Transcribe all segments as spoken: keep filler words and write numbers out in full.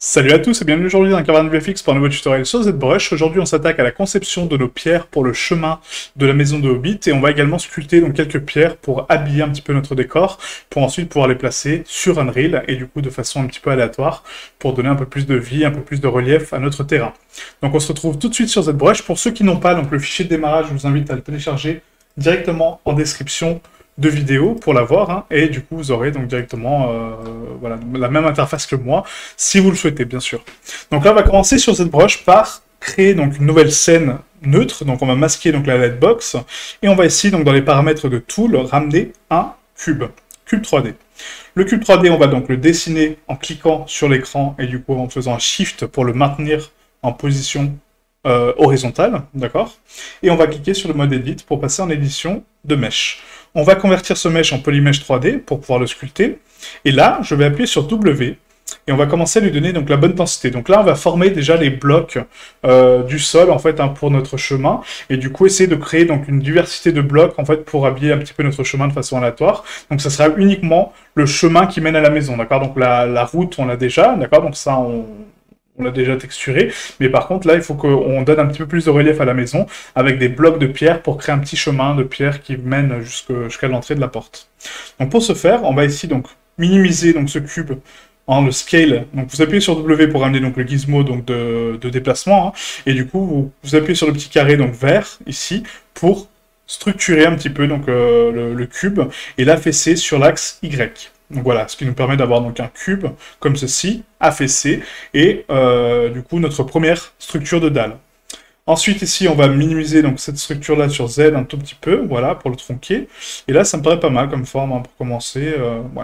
Salut à tous et bienvenue aujourd'hui dans Caverne V F X pour un nouveau tutoriel sur ZBrush. Aujourd'hui on s'attaque à la conception de nos pierres pour le chemin de la maison de Hobbit et on va également sculpter donc quelques pierres pour habiller un petit peu notre décor pour ensuite pouvoir les placer sur Unreal et du coup de façon un petit peu aléatoire pour donner un peu plus de vie, un peu plus de relief à notre terrain. Donc on se retrouve tout de suite sur ZBrush. Pour ceux qui n'ont pas donc le fichier de démarrage, je vous invite à le télécharger directement en description de vidéo pour la voir, hein, et du coup vous aurez donc directement euh, voilà, la même interface que moi, si vous le souhaitez bien sûr. Donc là on va commencer sur ZBrush par créer donc une nouvelle scène neutre, donc on va masquer donc la lightbox, et on va ici donc dans les paramètres de Tool ramener un cube, cube trois D. Le cube trois D on va donc le dessiner en cliquant sur l'écran et du coup en faisant un shift pour le maintenir en position euh, horizontale, d'accord. Et on va cliquer sur le mode Edit pour passer en édition de mesh. On va convertir ce mesh en polymesh trois D pour pouvoir le sculpter. Et là, je vais appuyer sur W et on va commencer à lui donner donc la bonne densité. Donc là, on va former déjà les blocs euh, du sol en fait hein, pour notre chemin et du coup essayer de créer donc une diversité de blocs en fait pour habiller un petit peu notre chemin de façon aléatoire. Donc ça sera uniquement le chemin qui mène à la maison, d'accord. Donc la, la route, on l'a déjà, d'accord. Donc ça, on on l'a déjà texturé, mais par contre là il faut qu'on donne un petit peu plus de relief à la maison avec des blocs de pierre pour créer un petit chemin de pierre qui mène jusqu'à l'entrée de la porte. Donc pour ce faire, on va ici donc minimiser donc ce cube en le scale. Donc vous appuyez sur W pour ramener donc le gizmo donc de, de déplacement, hein, et du coup vous, vous appuyez sur le petit carré donc vert ici pour structurer un petit peu donc euh, le, le cube et l'affaisser sur l'axe Y. Donc voilà, ce qui nous permet d'avoir donc un cube comme ceci, affaissé, et euh, du coup notre première structure de dalle. Ensuite ici on va minimiser donc cette structure là sur Z un tout petit peu, voilà, pour le tronquer. Et là ça me paraît pas mal comme forme hein, pour commencer, euh, ouais.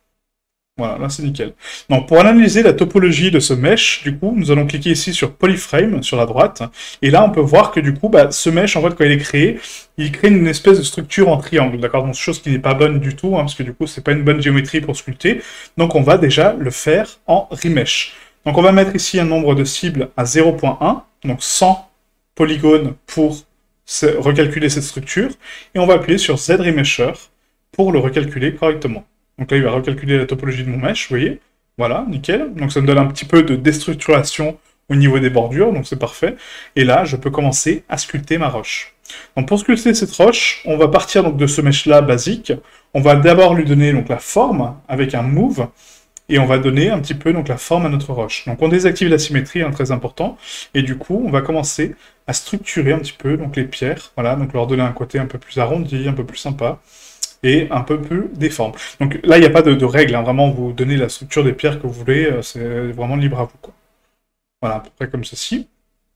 Voilà, là c'est nickel. Donc pour analyser la topologie de ce mesh, du coup, nous allons cliquer ici sur Polyframe, sur la droite, et là on peut voir que du coup, bah, ce mesh, en fait, quand il est créé, il crée une espèce de structure en triangle, d'accord. Donc chose qui n'est pas bonne du tout, hein, parce que du coup, c'est pas une bonne géométrie pour sculpter, donc on va déjà le faire en remesh. Donc on va mettre ici un nombre de cibles à zéro virgule un, donc cent polygones pour recalculer cette structure, et on va appuyer sur Z Remesher pour le recalculer correctement. Donc là, il va recalculer la topologie de mon mesh, vous voyez. Voilà, nickel. Donc ça me donne un petit peu de déstructuration au niveau des bordures, donc c'est parfait. Et là, je peux commencer à sculpter ma roche. Donc pour sculpter cette roche, on va partir donc de ce mesh-là basique. On va d'abord lui donner donc la forme avec un move, et on va donner un petit peu donc la forme à notre roche. Donc on désactive la symétrie, hein, très important, et du coup, on va commencer à structurer un petit peu donc les pierres, voilà, donc leur donner un côté un peu plus arrondi, un peu plus sympa et un peu plus déforme. Donc là, il n'y a pas de, de règles, hein. Vraiment, vous donnez la structure des pierres que vous voulez, euh, c'est vraiment libre à vous, quoi. Voilà, à peu près comme ceci.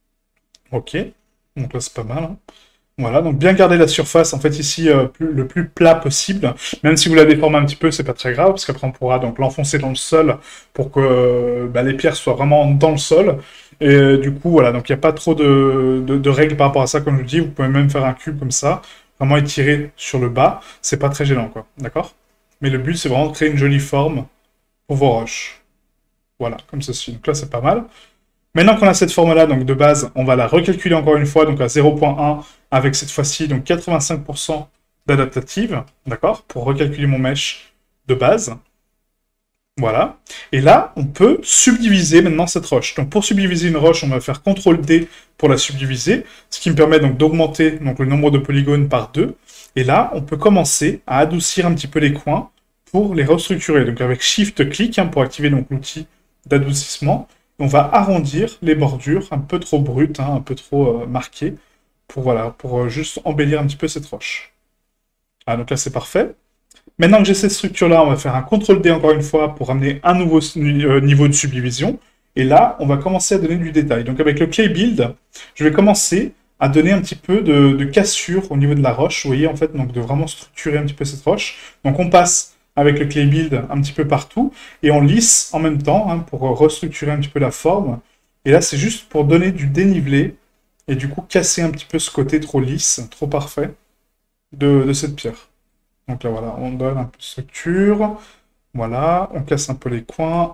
Ok, donc là, c'est pas mal, hein. Voilà, donc bien garder la surface, en fait, ici, euh, plus, le plus plat possible. Même si vous la déformez un petit peu, c'est pas très grave, parce qu'après, on pourra donc l'enfoncer dans le sol pour que euh, bah, les pierres soient vraiment dans le sol. Et euh, du coup, voilà, donc il n'y a pas trop de, de, de règles par rapport à ça, comme je vous dis. Vous pouvez même faire un cube comme ça, vraiment étiré sur le bas. C'est pas très gênant, quoi, d'accord? Mais le but, c'est vraiment de créer une jolie forme pour vos roches. Voilà, comme ceci. Donc là, c'est pas mal. Maintenant qu'on a cette forme-là, donc de base, on va la recalculer encore une fois, donc à zéro virgule un, avec cette fois-ci donc quatre-vingt-cinq pour cent d'adaptative, d'accord, pour recalculer mon mesh de base. Voilà. Et là, on peut subdiviser maintenant cette roche. Donc pour subdiviser une roche, on va faire contrôle D pour la subdiviser, ce qui me permet donc d'augmenter donc le nombre de polygones par deux. Et là, on peut commencer à adoucir un petit peu les coins pour les restructurer. Donc avec Shift-Click hein, pour activer donc l'outil d'adoucissement, on va arrondir les bordures un peu trop brutes, hein, un peu trop euh, marquées, pour, voilà, pour euh, juste embellir un petit peu cette roche. Ah, donc là, c'est parfait. Maintenant que j'ai cette structure-là, on va faire un contrôle D encore une fois pour ramener un nouveau euh, niveau de subdivision. Et là, on va commencer à donner du détail. Donc avec le Clay Build, je vais commencer à donner un petit peu de, de cassure au niveau de la roche. Vous voyez, en fait, donc de vraiment structurer un petit peu cette roche. Donc on passe avec le Clay Build un petit peu partout, et on lisse en même temps, hein, pour restructurer un petit peu la forme. Et là, c'est juste pour donner du dénivelé, et du coup casser un petit peu ce côté trop lisse, trop parfait, de, de cette pierre. Donc là, voilà, on donne un peu de structure, voilà, on casse un peu les coins,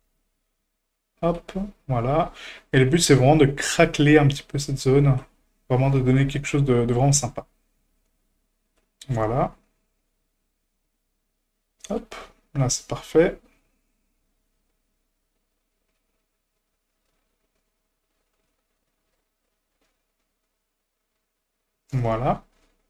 hop, voilà. Et le but, c'est vraiment de craqueler un petit peu cette zone, vraiment de donner quelque chose de, de vraiment sympa. Voilà. Hop, là c'est parfait. Voilà.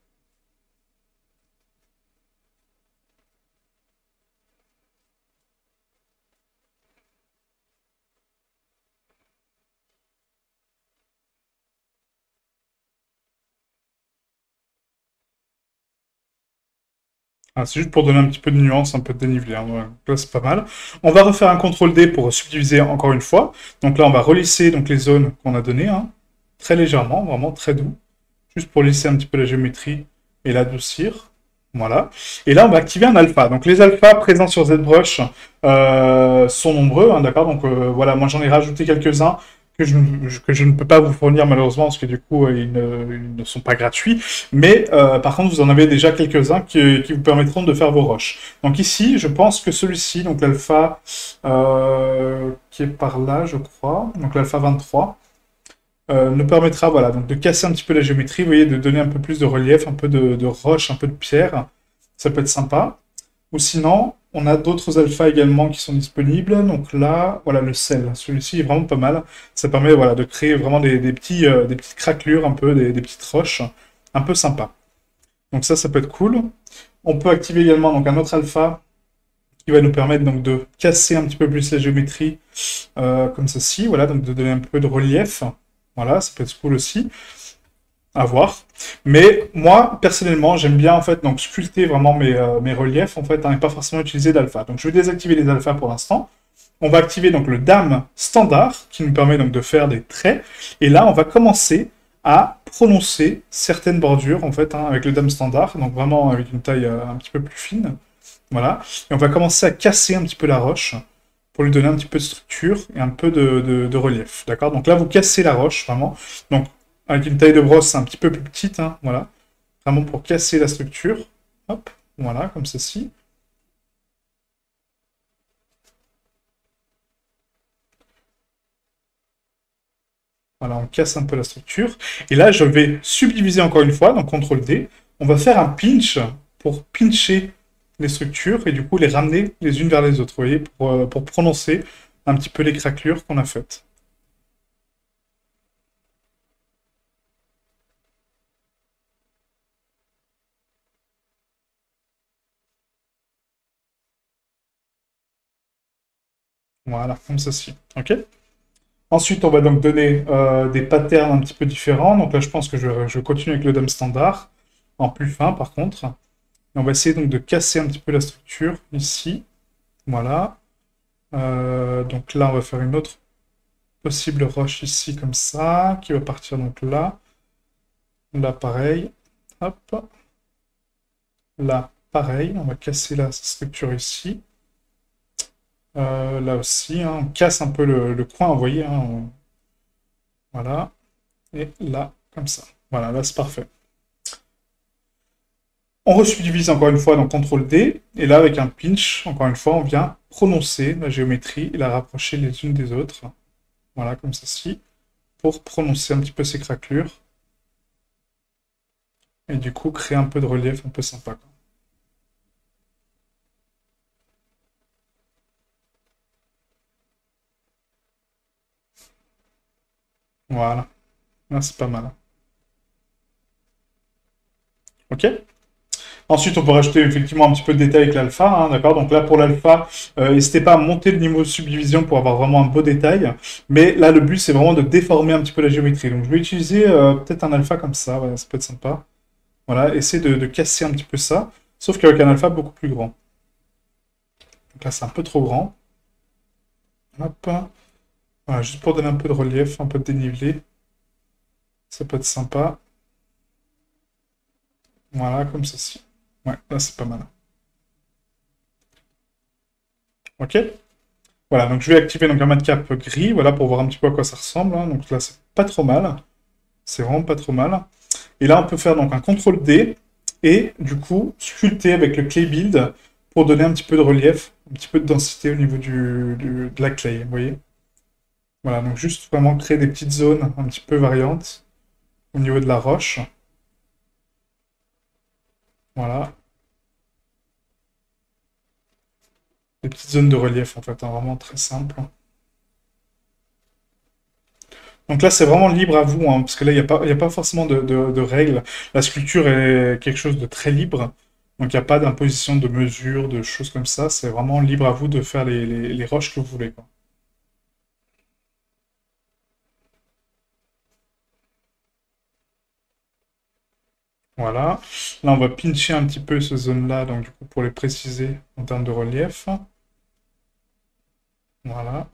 Ah, c'est juste pour donner un petit peu de nuance, un peu de dénivelé, hein. Voilà. Donc là, c'est pas mal. On va refaire un contrôle D pour subdiviser encore une fois. Donc là, on va relisser donc, les zones qu'on a données, hein, très légèrement, vraiment très doux, juste pour lisser un petit peu la géométrie et l'adoucir. Voilà. Et là, on va activer un alpha. Donc les alphas présents sur ZBrush euh, sont nombreux, hein, d'accord. Donc euh, voilà, moi j'en ai rajouté quelques-uns que je, que je ne peux pas vous fournir malheureusement parce que du coup euh, ils, ne, ils ne sont pas gratuits. Mais euh, par contre, vous en avez déjà quelques-uns qui, qui vous permettront de faire vos rushs. Donc ici, je pense que celui-ci, donc l'alpha euh, qui est par là, je crois, donc l'alpha vingt-trois. Euh, nous permettra voilà, donc de casser un petit peu la géométrie, vous voyez, de donner un peu plus de relief, un peu de, de roche, un peu de pierre. Ça peut être sympa. Ou sinon, on a d'autres alphas également qui sont disponibles. Donc là, voilà, le sel. Celui-ci est vraiment pas mal. Ça permet voilà, de créer vraiment des, des petits, euh, des petites craquelures, un peu, des, des petites roches, un peu sympa. Donc ça, ça peut être cool. On peut activer également donc, un autre alpha qui va nous permettre donc, de casser un petit peu plus la géométrie, euh, comme ceci, voilà, donc de donner un peu de relief. Voilà, ça peut être cool aussi à voir. Mais moi, personnellement, j'aime bien en fait donc sculpter vraiment mes, euh, mes reliefs en fait, hein, et pas forcément utiliser d'alpha. Donc je vais désactiver les alphas pour l'instant. On va activer donc le dame standard qui nous permet donc de faire des traits. Et là, on va commencer à prononcer certaines bordures en fait hein, avec le dame standard, donc vraiment avec une taille euh, un petit peu plus fine. Voilà. Et on va commencer à casser un petit peu la roche pour lui donner un petit peu de structure et un peu de, de, de relief. D'accord. Donc là, vous cassez la roche vraiment. Donc avec une taille de brosse un petit peu plus petite, hein, voilà. Vraiment pour casser la structure. Hop, voilà, comme ceci. Voilà, on casse un peu la structure. Et là, je vais subdiviser encore une fois, donc contrôle D. On va faire un pinch pour pincher les structures et du coup les ramener les unes vers les autres, vous voyez, pour, euh, pour prononcer un petit peu les craquelures qu'on a faites. Voilà, comme ceci. OK? Ensuite, on va donc donner euh, des patterns un petit peu différents. Donc là, je pense que je, je continue avec le dame standard, en plus fin par contre. Et on va essayer donc de casser un petit peu la structure ici. Voilà. Euh, donc là, on va faire une autre possible roche ici comme ça, qui va partir donc là. Là, pareil. Hop. Là, pareil. On va casser la structure ici. Euh, là aussi, hein, on casse un peu le, le coin, vous voyez. Hein, on- Voilà. Et là, comme ça. Voilà, là, c'est parfait. On resubdivise encore une fois dans contrôle D, et là avec un pinch, encore une fois, on vient prononcer la géométrie et la rapprocher les unes des autres. Voilà, comme ceci, pour prononcer un petit peu ces craquelures, et du coup créer un peu de relief un peu sympa, quoi. Voilà, là c'est pas mal. Ok. Ensuite, on peut rajouter effectivement un petit peu de détail avec l'alpha, hein, d'accord. Donc là, pour l'alpha, euh, n'hésitez pas à monter le niveau de subdivision pour avoir vraiment un beau détail. Mais là, le but, c'est vraiment de déformer un petit peu la géométrie. Donc je vais utiliser euh, peut-être un alpha comme ça, voilà, ça peut être sympa. Voilà, essayer de, de casser un petit peu ça, sauf qu'avec un alpha beaucoup plus grand. Donc là, c'est un peu trop grand. Hop. Voilà, juste pour donner un peu de relief, un peu de dénivelé. Ça peut être sympa. Voilà, comme ceci. Ouais, là, c'est pas mal. Ok. Voilà, donc je vais activer donc un matcap gris, voilà, pour voir un petit peu à quoi ça ressemble, hein. Donc là, c'est pas trop mal. C'est vraiment pas trop mal. Et là, on peut faire donc un contrôle D et du coup sculpter avec le clay build pour donner un petit peu de relief, un petit peu de densité au niveau du, du- de la clay, vous voyez. Voilà, donc juste vraiment créer des petites zones un petit peu variantes au niveau de la roche. Voilà, des petites zones de relief en fait, hein, vraiment très simple. Donc là, c'est vraiment libre à vous, hein, parce que là, il n'y a pas, il y a pas forcément de, de- de règles. La sculpture est quelque chose de très libre. Donc il n'y a pas d'imposition de mesures, de choses comme ça. C'est vraiment libre à vous de faire les, les, les roches que vous voulez, quoi. Voilà. Là, on va pincher un petit peu ces zones-là, donc du coup, pour les préciser en termes de relief. Voilà.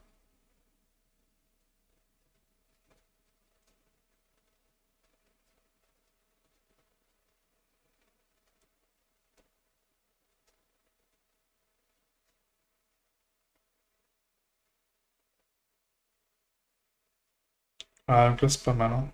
Ah, donc là, c'est pas mal, hein.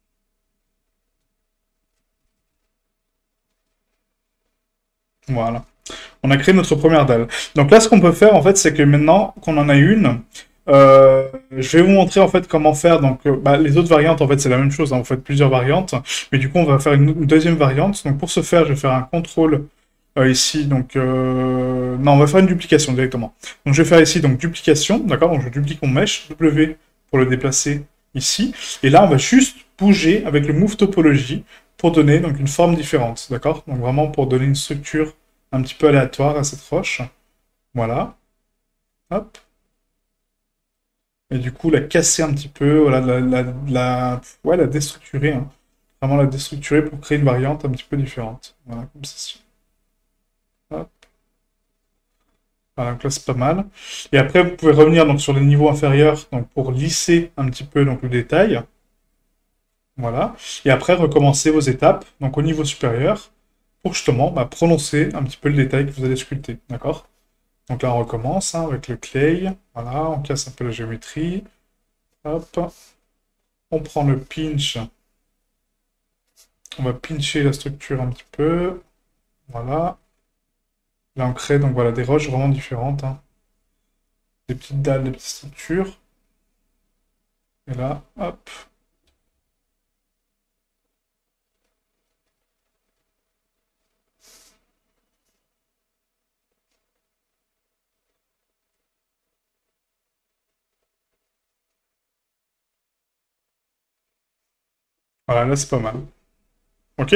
Voilà. On a créé notre première dalle. Donc là, ce qu'on peut faire, en fait, c'est que maintenant qu'on en a une, euh, je vais vous montrer, en fait, comment faire. Donc, euh, bah, les autres variantes, en fait, c'est la même chose, hein. Vous faites plusieurs variantes. Mais du coup, on va faire une, une deuxième variante. Donc, pour ce faire, je vais faire un contrôle euh, ici. Donc, euh... non, on va faire une duplication directement. Donc, je vais faire ici, donc, duplication. D'accord? Donc, je duplique mon mesh. W pour le déplacer ici. Et là, on va juste bouger avec le move topologie pour donner donc une forme différente. D'accord? Donc, vraiment pour donner une structure un petit peu aléatoire à cette roche. Voilà. Hop. Et du coup, la casser un petit peu, voilà, la, la, la, ouais, la déstructurer, hein. Vraiment la déstructurer pour créer une variante un petit peu différente. Voilà, comme ceci. Hop. Voilà, donc là, c'est pas mal. Et après, vous pouvez revenir donc, sur les niveaux inférieurs donc, pour lisser un petit peu donc, le détail. Voilà. Et après, recommencer vos étapes donc, au niveau supérieur pour justement bah, prononcer un petit peu le détail que vous allez sculpter. D'accord? Donc là, on recommence hein, avec le clay. Voilà, on casse un peu la géométrie. Hop. On prend le pinch. On va pincher la structure un petit peu. Voilà. Là, on crée donc voilà des roches vraiment différentes, hein. Des petites dalles, des petites structures. Et là, hop. Voilà, là, c'est pas mal. Ok?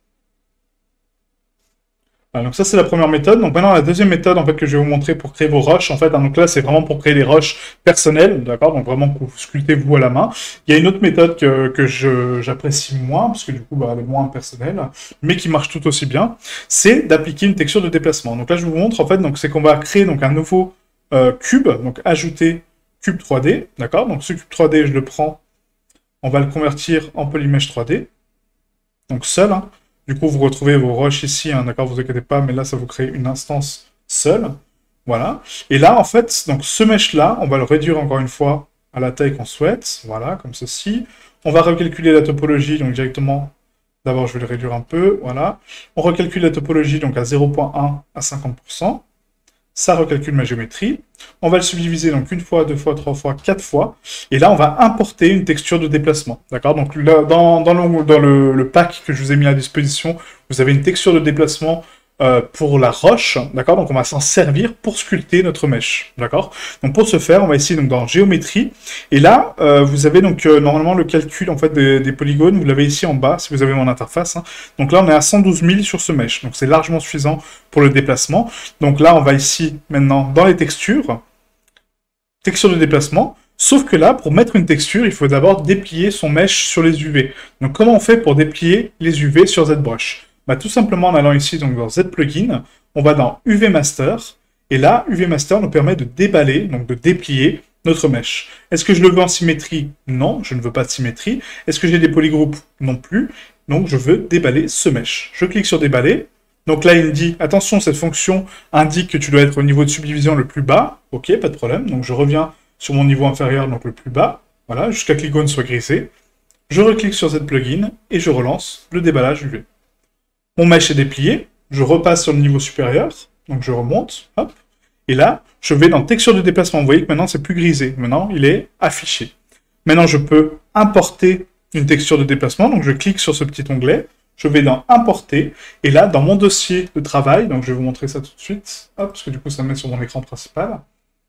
Ah, donc ça c'est la première méthode. Donc maintenant la deuxième méthode en fait que je vais vous montrer pour créer vos roches. En fait, hein, donc là c'est vraiment pour créer des roches personnelles, d'accord. Donc vraiment que vous sculptez vous à la main. Il y a une autre méthode que, que je j'apprécie moins parce que du coup bah, elle est moins personnelle, mais qui marche tout aussi bien. C'est d'appliquer une texture de déplacement. Donc là je vous montre en fait donc c'est qu'on va créer donc un nouveau euh, cube, donc ajouter cube trois D, d'accord. Donc ce cube trois D je le prends, on va le convertir en polymèche trois D. Donc seul, hein. Du coup, vous retrouvez vos roches ici, hein, d'accord, vous inquiétez pas, mais là, ça vous crée une instance seule. Voilà. Et là, en fait, donc ce mesh-là, on va le réduire encore une fois à la taille qu'on souhaite. Voilà, comme ceci. On va recalculer la topologie, donc directement. D'abord, je vais le réduire un peu. Voilà. On recalcule la topologie, donc à zéro virgule un à cinquante pour cent. Ça recalcule ma géométrie. On va le subdiviser donc une fois, deux fois, trois fois, quatre fois. Et là, on va importer une texture de déplacement. D'accord. Donc là, dans, dans, le, dans le, le pack que je vous ai mis à disposition, vous avez une texture de déplacement euh, pour la roche. D'accord. Donc on va s'en servir pour sculpter notre mèche. D'accord. Donc pour ce faire, on va ici donc dans géométrie. Et là, euh, vous avez donc euh, normalement le calcul en fait des, des polygones. Vous l'avez ici en bas si vous avez mon interface, hein. Donc là, on est à cent douze mille sur ce mèche. Donc c'est largement suffisant pour le déplacement. Donc là, on va ici, maintenant, dans les textures, texture de déplacement, sauf que là, pour mettre une texture, il faut d'abord déplier son mesh sur les U V. Donc comment on fait pour déplier les U V sur ZBrush? Bah, tout simplement en allant ici donc dans Z-Plugin, on va dans U V Master, et là, U V Master nous permet de déballer, donc de déplier notre mesh. Est-ce que je le veux en symétrie? Non, je ne veux pas de symétrie. Est-ce que j'ai des polygroupes? Non plus. Donc je veux déballer ce mesh. Je clique sur déballer. Donc là, il me dit, attention, cette fonction indique que tu dois être au niveau de subdivision le plus bas. Ok, pas de problème. Donc je reviens sur mon niveau inférieur, donc le plus bas. Voilà, jusqu'à que l'icône soit grisée. Je reclique sur cette plugin et je relance le déballage U V. Mon mesh est déplié. Je repasse sur le niveau supérieur. Donc je remonte. Hop. Et là, je vais dans texture de déplacement. Vous voyez que maintenant, c'est plus grisé. Maintenant, il est affiché. Maintenant, je peux importer une texture de déplacement. Donc je clique sur ce petit onglet. Je vais dans Importer, et là, dans mon dossier de travail, donc je vais vous montrer ça tout de suite, hop, parce que du coup, ça me met sur mon écran principal,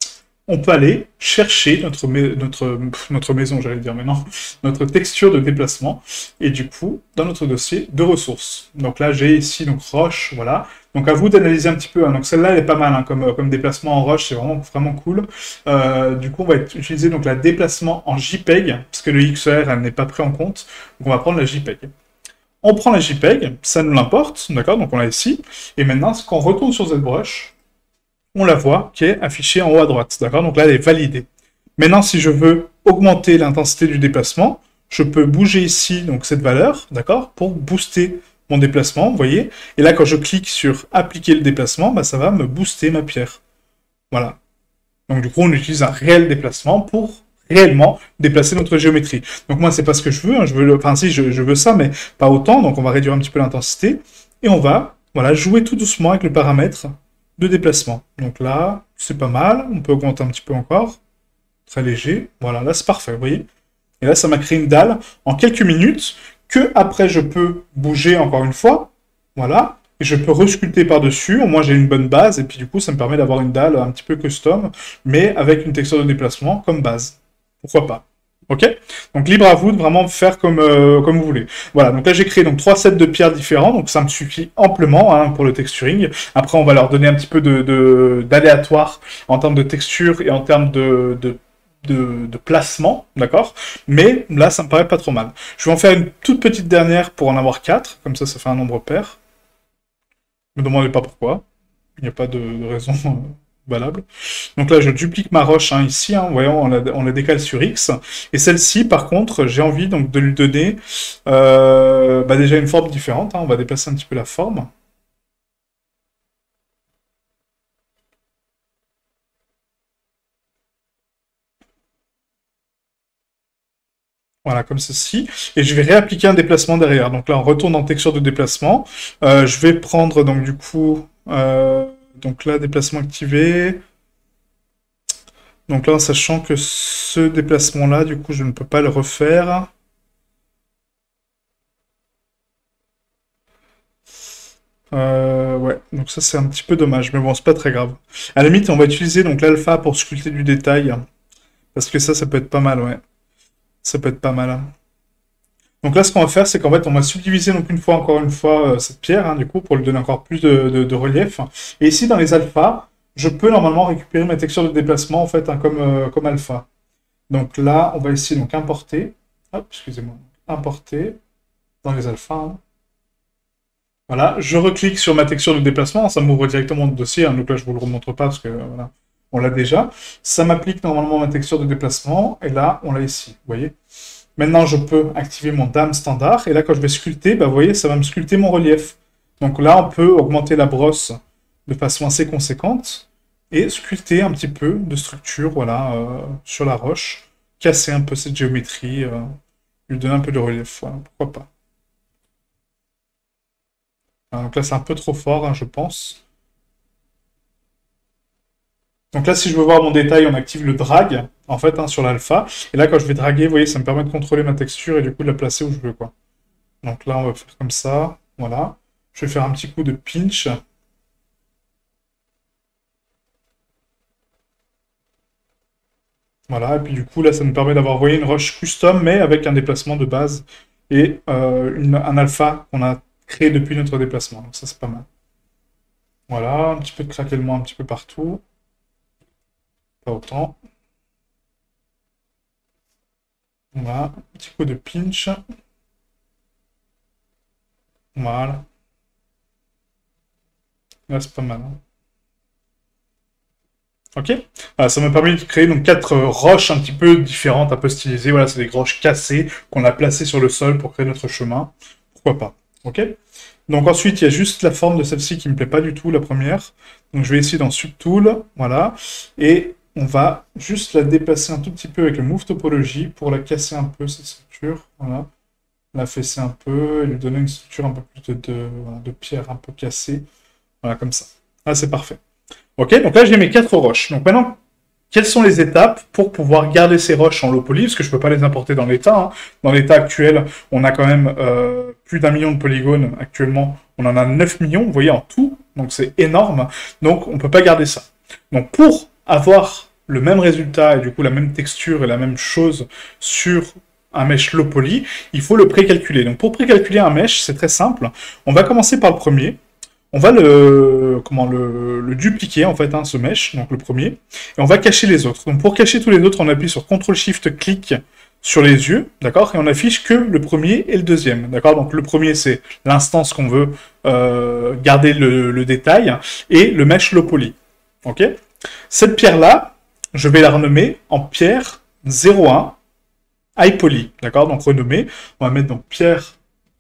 on peut aller chercher notre, notre, notre maison, j'allais dire, mais non, notre texture de déplacement, et du coup, dans notre dossier de ressources. Donc là, j'ai ici, donc, roche, voilà. Donc à vous d'analyser un petit peu, hein. Donc celle-là, elle est pas mal, hein, comme, comme déplacement en roche, c'est vraiment, vraiment cool. Euh, du coup, on va utiliser donc la déplacement en JPEG, parce que le X R, elle n'est pas pris en compte, donc on va prendre la JPEG. On prend la JPEG, ça nous l'importe, d'accord, donc on l'a ici, et maintenant, quand on retourne sur ZBrush, on la voit qui est affichée en haut à droite, d'accord, donc là, elle est validée. Maintenant, si je veux augmenter l'intensité du déplacement, je peux bouger ici, donc cette valeur, d'accord, pour booster mon déplacement, vous voyez, et là, quand je clique sur appliquer le déplacement, bah, ça va me booster ma pierre. Voilà. Donc du coup, on utilise un réel déplacement pour réellement déplacer notre géométrie. Donc moi, c'est pas ce que je veux, hein. Je veux le... enfin si, je, je veux ça, mais pas autant, donc on va réduire un petit peu l'intensité, et on va, voilà, jouer tout doucement avec le paramètre de déplacement. Donc là, c'est pas mal, on peut augmenter un petit peu encore, très léger, voilà, là c'est parfait, vous voyez. Et là, ça m'a créé une dalle en quelques minutes, que après je peux bouger encore une fois, voilà, et je peux resculpter par-dessus, au moins j'ai une bonne base, et puis du coup ça me permet d'avoir une dalle un petit peu custom, mais avec une texture de déplacement comme base. Pourquoi pas? Ok? Donc libre à vous de vraiment faire comme, euh, comme vous voulez. Voilà, donc là j'ai créé donc trois sets de pierres différents, donc ça me suffit amplement hein, pour le texturing. Après on va leur donner un petit peu de, de, d'aléatoire en termes de texture et en termes de, de De, de placement, d'accord? Mais là, ça me paraît pas trop mal. Je vais en faire une toute petite dernière pour en avoir quatre, comme ça, ça fait un nombre pair. Ne me demandez pas pourquoi. Il n'y a pas de, de raison euh, valable. Donc là, je duplique ma roche hein, ici, hein, voyons, on la, on la décale sur X. Et celle-ci, par contre, j'ai envie donc de lui donner euh, bah, déjà une forme différente. Hein, on va déplacer un petit peu la forme. Voilà, comme ceci. Et je vais réappliquer un déplacement derrière. Donc là, on retourne en texture de déplacement. Euh, je vais prendre, donc du coup... Euh, donc là, déplacement activé. Donc là, en sachant que ce déplacement-là, du coup, je ne peux pas le refaire. Euh, ouais, donc ça, c'est un petit peu dommage. Mais bon, c'est pas très grave. À la limite, on va utiliser donc l'alpha pour sculpter du détail. Parce que ça, ça peut être pas mal, ouais. Ça peut être pas mal. Donc là, ce qu'on va faire, c'est qu'en fait, on va subdiviser donc une fois, encore une fois, euh, cette pierre, hein, du coup, pour lui donner encore plus de, de, de relief. Et ici, dans les alphas, je peux normalement récupérer ma texture de déplacement, en fait, hein, comme, euh, comme alpha. Donc là, on va ici, donc, importer. Hop, excusez-moi. Importer dans les alphas. Hein. Voilà, je reclique sur ma texture de déplacement, ça m'ouvre directement le dossier, hein, donc là, je vous le remontre pas, parce que, euh, voilà, on l'a déjà. Ça m'applique normalement ma texture de déplacement, et là, on l'a ici, vous voyez. Maintenant, je peux activer mon dame standard. Et là, quand je vais sculpter, bah, vous voyez, ça va me sculpter mon relief. Donc là, on peut augmenter la brosse de façon assez conséquente et sculpter un petit peu de structure voilà, euh, sur la roche. Casser un peu cette géométrie, euh, lui donner un peu de relief. Voilà, pourquoi pas. Alors, donc là, c'est un peu trop fort, hein, je pense. Donc là, si je veux voir mon détail, on active le drag, en fait, hein, sur l'alpha. Et là, quand je vais draguer, vous voyez, ça me permet de contrôler ma texture et du coup de la placer où je veux, quoi. Donc là, on va faire comme ça, voilà. Je vais faire un petit coup de pinch. Voilà, et puis du coup, là, ça me permet d'avoir, vous voyez, une roche custom, mais avec un déplacement de base et euh, une, un alpha qu'on a créé depuis notre déplacement. Donc ça, c'est pas mal. Voilà, un petit peu de craquellement un petit peu partout. Pas autant. Voilà, un petit coup de pinch. Voilà. Là, c'est pas mal. Hein. Ok. Voilà, ça m'a permis de créer donc quatre euh, roches un petit peu différentes, un peu stylisées. Voilà, c'est des roches cassées qu'on a placées sur le sol pour créer notre chemin. Pourquoi pas. Ok. Donc ensuite, il y a juste la forme de celle-ci qui me plaît pas du tout, la première. Donc je vais ici dans Subtool, voilà. Et on va juste la déplacer un tout petit peu avec le Move Topology pour la casser un peu, cette structure. Voilà. La fesser un peu et lui donner une structure un peu plus de, de, voilà, de pierre un peu cassée. Voilà, comme ça. Là, c'est parfait. Ok, donc là, j'ai mes quatre roches. Donc maintenant, quelles sont les étapes pour pouvoir garder ces roches en low poly, parce que je ne peux pas les importer dans l'état. Hein. Dans l'état actuel, on a quand même euh, plus d'un million de polygones actuellement. On en a neuf millions, vous voyez, en tout. Donc c'est énorme. Donc on ne peut pas garder ça. Donc pour avoir le même résultat et du coup la même texture et la même chose sur un mesh low poly, il faut le précalculer. Donc pour précalculer un mesh, c'est très simple. On va commencer par le premier. On va le, comment, le, le dupliquer, en fait, hein, ce mesh, donc le premier, et on va cacher les autres. Donc pour cacher tous les autres, on appuie sur contrôle shift clic sur les yeux, d'accord, et on affiche que le premier et le deuxième, d'accord. Donc le premier, c'est l'instance qu'on veut euh, garder le, le détail, et le mesh low poly, ok. Cette pierre-là, je vais la renommer en pierre zéro un high poly, d'accord, donc renommer, on va mettre donc pierre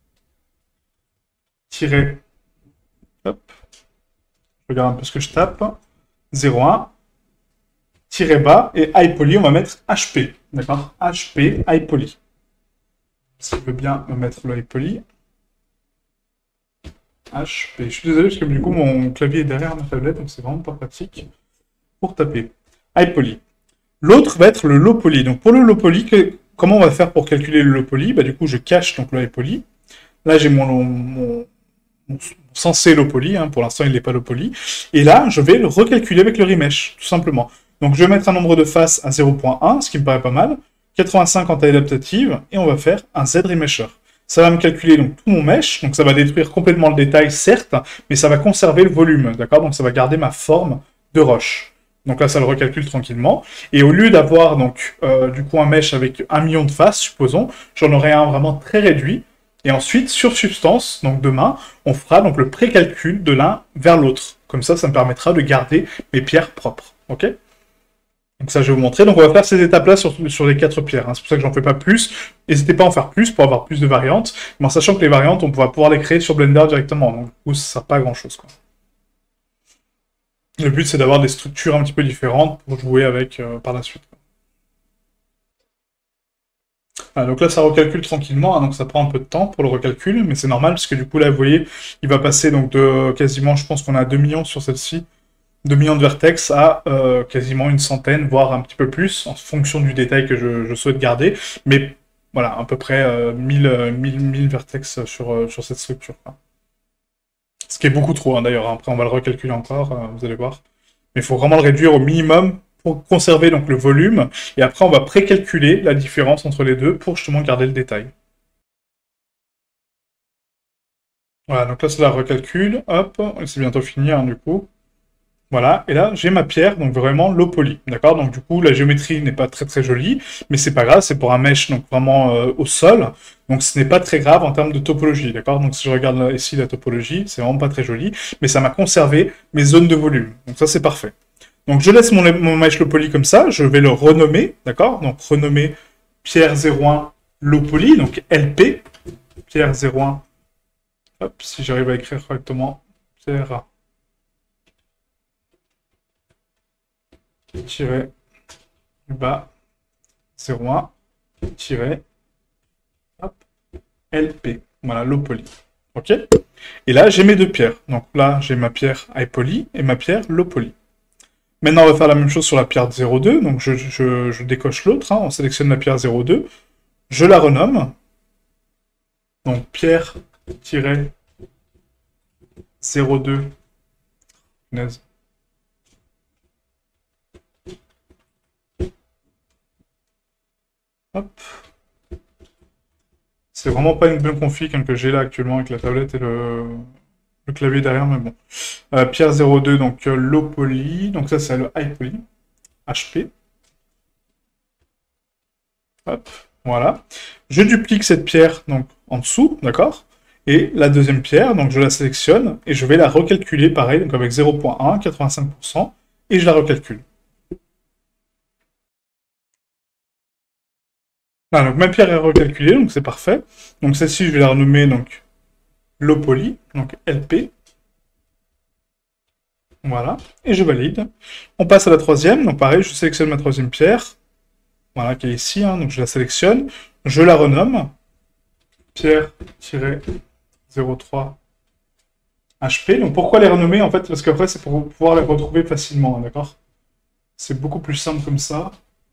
tiré. Hop. Je regarde un peu ce que je tape. zéro un, tiré bas, et high poly, on va mettre H P. D'accord, H P, high poly. Si je veux bien me mettre le high poly. H P. Je suis désolé parce que du coup, mon clavier est derrière ma tablette, donc c'est vraiment pas pratique pour taper. High poly. L'autre va être le low poly. Donc pour le low poly, que, comment on va faire pour calculer le low poly? Bah, du coup, je cache donc le high poly. Là, j'ai mon, mon censé low poly, hein, pour l'instant il n'est pas low poly, et là je vais le recalculer avec le remesh, tout simplement. Donc je vais mettre un nombre de faces à zéro virgule un, ce qui me paraît pas mal, quatre-vingt-cinq en taille adaptative, et on va faire un Z remesher. Ça va me calculer donc tout mon mesh, donc ça va détruire complètement le détail, certes, mais ça va conserver le volume, d'accord? Donc ça va garder ma forme de roche. Donc là, ça le recalcule tranquillement. Et au lieu d'avoir donc euh, du coup un mesh avec un million de faces, supposons, j'en aurai un vraiment très réduit. Et ensuite, sur Substance, donc demain, on fera donc le précalcul de l'un vers l'autre. Comme ça, ça me permettra de garder mes pierres propres. Ok? Donc ça, je vais vous montrer. Donc on va faire ces étapes-là sur, sur les quatre pierres. Hein. C'est pour ça que j'en fais pas plus. N'hésitez pas à en faire plus pour avoir plus de variantes. Mais en sachant que les variantes, on va pouvoir les créer sur Blender directement. Donc du coup, ça ne sert pas à grand-chose, quoi. Le but, c'est d'avoir des structures un petit peu différentes pour jouer avec euh, par la suite. Ah, donc là, ça recalcule tranquillement, hein, donc ça prend un peu de temps pour le recalcul, mais c'est normal, parce que du coup, là, vous voyez, il va passer donc de quasiment, je pense qu'on a deux millions sur celle-ci, deux millions de vertex à euh, quasiment une centaine, voire un petit peu plus, en fonction du détail que je, je souhaite garder, mais voilà, à peu près euh, mille, mille, mille vertex sur, euh, sur cette structure. Quoi. Ce qui est beaucoup trop, hein, d'ailleurs, après on va le recalculer encore, euh, vous allez voir. Mais il faut vraiment le réduire au minimum pour conserver donc le volume, et après on va précalculer la différence entre les deux pour justement garder le détail. Voilà, donc là c'est la recalcule, hop, c'est bientôt fini hein, du coup. Voilà, et là j'ai ma pierre, donc vraiment low poly, d'accord? Donc du coup la géométrie n'est pas très très jolie, mais c'est pas grave, c'est pour un mesh donc vraiment euh, au sol, donc ce n'est pas très grave en termes de topologie, d'accord? Donc si je regarde là, ici la topologie, c'est vraiment pas très joli, mais ça m'a conservé mes zones de volume, donc ça c'est parfait. Donc je laisse mon, mon mesh low poly comme ça, je vais le renommer, d'accord? Donc renommer pierre zéro un low poly, donc L P, pierre zéro un, hop, si j'arrive à écrire correctement, pierre tiré du bas zéro un tiré hop, L P, voilà, low poly, ok? Et là j'ai mes deux pierres, donc là j'ai ma pierre high poly et ma pierre low poly. Maintenant, on va faire la même chose sur la pierre zéro deux. Donc, je, je, je décoche l'autre. Hein, on sélectionne la pierre zéro deux. Je la renomme. Donc, pierre zéro deux. Hop. C'est vraiment pas une bonne config hein, que j'ai là actuellement avec la tablette et le, le clavier derrière, mais bon. Euh, pierre zéro deux, donc euh, low poly. Donc, ça, c'est le high poly. H P. Hop, voilà. Je duplique cette pierre donc en dessous, d'accord? Et la deuxième pierre, donc je la sélectionne et je vais la recalculer pareil, donc avec zéro virgule un, quatre-vingt-cinq pour cent, et je la recalcule. Voilà, donc ma pierre est recalculée, donc c'est parfait. Donc celle-ci, je vais la renommer donc low poly, donc L P. Voilà, et je valide. On passe à la troisième, donc pareil, je sélectionne ma troisième pierre. Voilà, qui est ici, hein, donc je la sélectionne, je la renomme, pierre zéro trois H P. Donc pourquoi les renommer en fait? Parce qu'après c'est pour pouvoir les retrouver facilement, hein, d'accord? C'est beaucoup plus simple comme ça.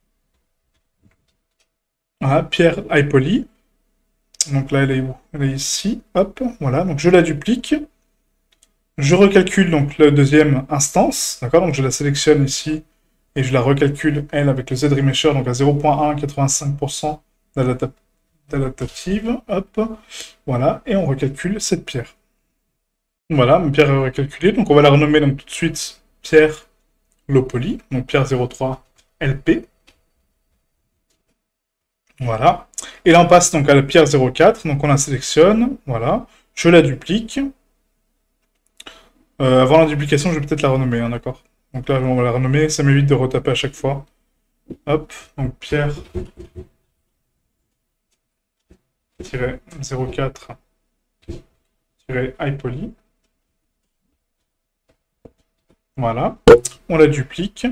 Voilà, pierre high poly. Donc là elle est où? Elle est ici, hop, voilà, donc je la duplique. Je recalcule donc la deuxième instance, d'accord? Donc je la sélectionne ici, et je la recalcule, elle, avec le Z-Remesher, donc à zéro virgule un quatre-vingt-cinq pour cent d'adaptative, hop, voilà, et on recalcule cette pierre. Voilà, ma pierre est recalculée, donc on va la renommer donc tout de suite pierre low poly, donc pierre zéro trois L P. Voilà. Et là, on passe donc à la pierre zéro quatre, donc on la sélectionne, voilà. Je la duplique. Euh, avant la duplication, je vais peut-être la renommer, hein, d'accord. Donc là, on va la renommer, ça m'évite de retaper à chaque fois. Hop, donc pierre zéro quatre high poly. Voilà. On la duplique.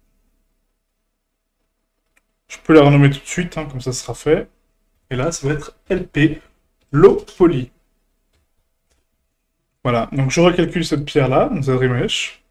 Je peux la renommer tout de suite, hein, comme ça sera fait. Et là, ça va être L P, low poly. Voilà, donc je recalcule cette pierre-là, donc Z-Remesh.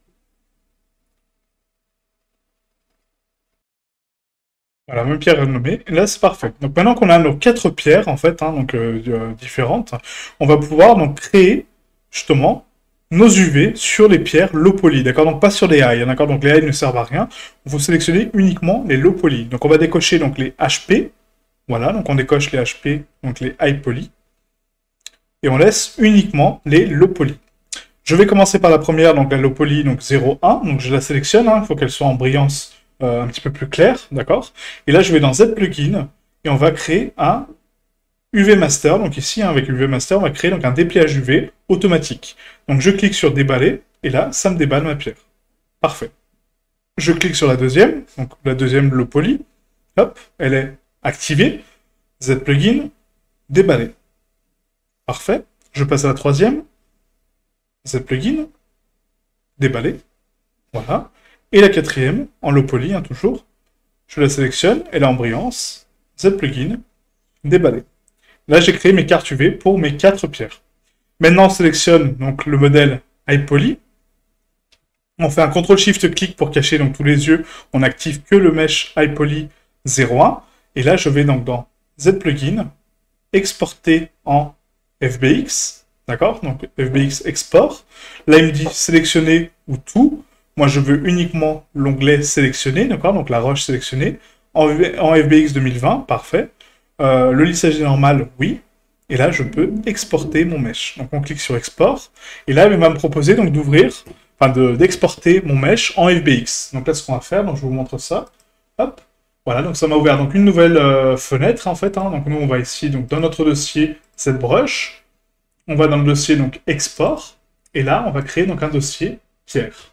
Voilà, même pierre renommée. Et là, c'est parfait. Donc maintenant qu'on a nos quatre pierres, en fait, hein, donc euh, euh, différentes, on va pouvoir donc créer, justement, nos U V sur les pierres low poly, d'accord? Donc pas sur les high, d'accord? Donc les high ne servent à rien. Il faut sélectionner uniquement les low poly. Donc on va décocher donc les H P. Voilà, donc on décoche les H P, donc les high poly. Et on laisse uniquement les low poly. Je vais commencer par la première, donc la low poly, donc zéro un. Donc je la sélectionne, il hein, faut qu'elle soit en brillance euh, un petit peu plus claire, d'accord? Et là, je vais dans Z plugin et on va créer un U V master. Donc ici, hein, avec U V master, on va créer donc un dépliage U V automatique. Donc je clique sur déballer et là, ça me déballe ma pierre. Parfait. Je clique sur la deuxième, donc la deuxième low poly. Hop, elle est activée. Z plugin, déballer. Parfait. Je passe à la troisième. Z plugin, déballer. Voilà. Et la quatrième, en low poly, hein, toujours. Je la sélectionne, elle est en brillance. Z plugin, déballer. Là, j'ai créé mes cartes U V pour mes quatre pierres. Maintenant, on sélectionne donc le modèle high poly. On fait un contrôle shift clic pour cacher donc tous les yeux. On n'active que le mesh high poly zéro un. Et là, je vais donc dans Z plugin, exporter en F B X. D'accord? Donc F B X export. Là, il me dit sélectionner ou tout. Moi, je veux uniquement l'onglet sélectionné, d'accord? Donc la roche sélectionnée. En, en F B X deux mille vingt, parfait. Euh, le lissage est normal, oui. Et là, je peux exporter mon mesh. Donc on clique sur export. Et là, il va me proposer donc d'ouvrir, enfin d'exporter mon mesh en F B X. Donc là, ce qu'on va faire, donc je vous montre ça. Hop. Voilà, donc ça m'a ouvert donc une nouvelle euh, fenêtre en fait. Hein. Donc nous, on va ici, donc dans notre dossier, ZBrush. On va dans le dossier donc export. Et là, on va créer donc un dossier pierre.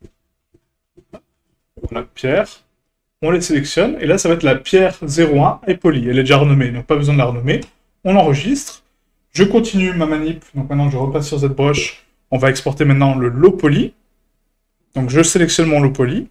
Voilà, pierre. On les sélectionne, et là, ça va être la pierre zéro un high poly. Elle est déjà renommée, donc pas besoin de la renommer. On l'enregistre. Je continue ma manip. Donc maintenant, je repasse sur ZBrush. On va exporter maintenant le low poly. Donc je sélectionne mon low poly.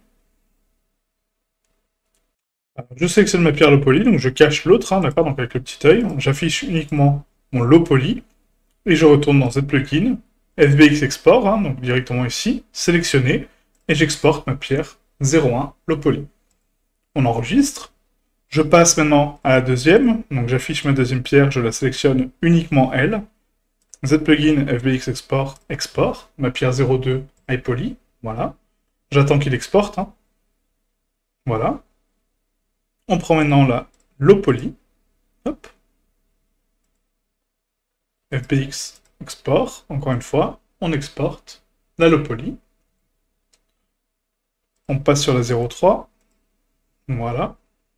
Je sélectionne ma pierre low poly, donc je cache l'autre, hein, d'accord, donc avec le petit œil. J'affiche uniquement mon low poly. Et je retourne dans Z plugin. F B X export, hein, donc directement ici. Sélectionner. Et j'exporte ma pierre zéro un low poly. On enregistre. Je passe maintenant à la deuxième. Donc j'affiche ma deuxième pierre, je la sélectionne uniquement elle. Z plugin F B X export, export. Ma pierre zéro deux high poly. Voilà. J'attends qu'il exporte. Hein. Voilà. On prend maintenant la low poly. Hop. F B X export. Encore une fois, on exporte la low poly. On passe sur la zéro trois. Voilà.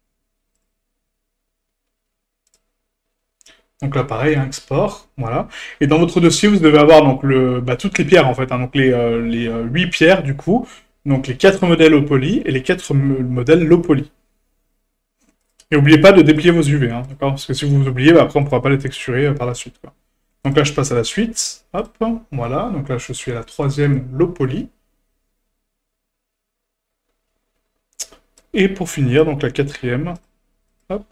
Donc là, pareil, hein, export, voilà. Et dans votre dossier, vous devez avoir donc le, bah, toutes les pierres en fait, hein, donc les, euh, les euh, huit pierres du coup, donc les quatre modèles low poly et les quatre modèles low poly. Et n'oubliez pas de déplier vos U V, hein, d'accord? Parce que si vous vous oubliez, bah, après on ne pourra pas les texturer euh, par la suite. Quoi. Donc là, je passe à la suite, hop, voilà. Donc là, je suis à la troisième low poly. Et pour finir, donc la quatrième, hop.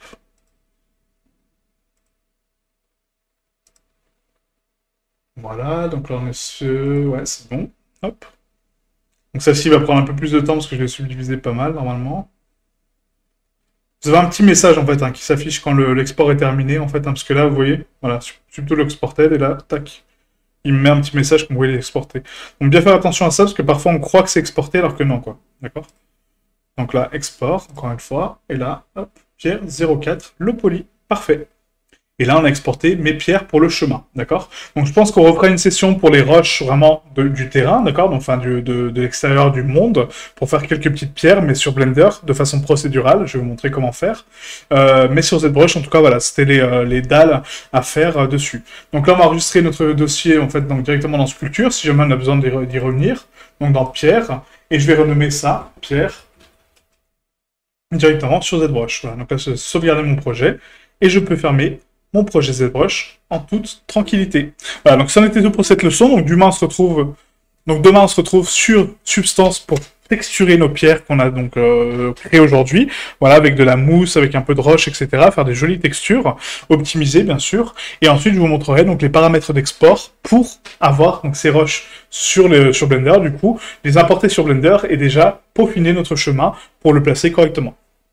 Voilà, donc là on est sur... Ouais, c'est bon. Hop. Donc celle-ci va prendre un peu plus de temps parce que je l'ai subdivisé pas mal, normalement. Vous avez un petit message, en fait, hein, qui s'affiche quand l'export est terminé, en fait, hein, parce que là, vous voyez, voilà, subto l'exported, et là, tac, il me met un petit message que vous voulez l'exporter. Donc bien faire attention à ça, parce que parfois on croit que c'est exporté alors que non, quoi. D'accord? Donc là, export, encore une fois, et là, hop, pierre zéro quatre, le poly, parfait. Et là, on a exporté mes pierres pour le chemin, d'accord? Donc, je pense qu'on refera une session pour les roches vraiment de, du terrain, d'accord? Donc, enfin, du, de, de l'extérieur du monde, pour faire quelques petites pierres, mais sur Blender, de façon procédurale. Je vais vous montrer comment faire. Euh, mais sur ZBrush, en tout cas, voilà, c'était les, euh, les dalles à faire euh, dessus. Donc là, on va enregistrer notre dossier, en fait, donc directement dans Sculpture, si jamais on a besoin d'y re revenir. Donc, dans Pierre, et je vais renommer ça, Pierre, directement sur ZBrush. Voilà, donc là, je vais sauvegarder mon projet, et je peux fermer mon projet ZBrush en toute tranquillité. Voilà, donc ça en était tout pour cette leçon. Donc demain on se retrouve, donc demain on se retrouve sur Substance pour texturer nos pierres qu'on a donc euh, créées aujourd'hui. Voilà, avec de la mousse, avec un peu de roche, et cetera. Faire des jolies textures, optimiser bien sûr. Et ensuite je vous montrerai donc les paramètres d'export pour avoir donc ces roches sur, le, sur Blender du coup, les importer sur Blender et déjà peaufiner notre chemin pour le placer correctement.